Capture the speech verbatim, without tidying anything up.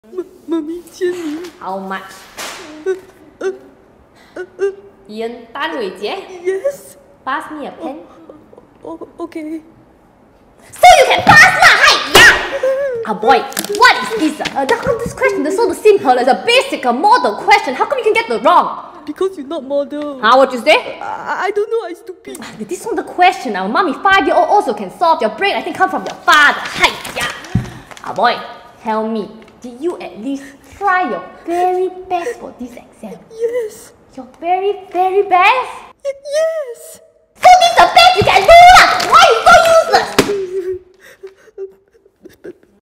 妈咪签名。 How much? Ian Tan Wei Jie, Yes. pass me a pen. Oh, okay. So you can pass lah, hi, yeah. Ah boy, what is this? Uh, the, this question is so simple. It's a basic uh, model question. How come you can get it wrong? Because you're not model. Huh? What you say? I, I don't know. I'm stupid. This is not the question. Our mommy five year old also can solve. Your brain I think come from your father. Hi, yeah. Ah boy, tell me, did you at least try your very best for this exam? Yes. Your very very best? Y yes. So this is the best you can do lah. Why you so useless?